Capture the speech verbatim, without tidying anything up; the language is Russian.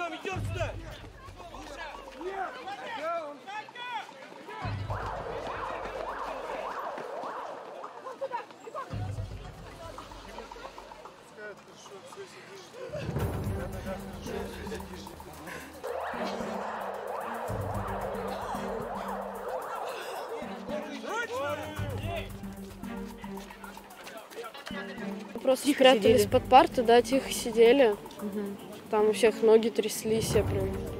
Артем, идем сюда! Просто спрятались под парту, да, тихо сидели. Угу. Там у всех ноги тряслись, я прям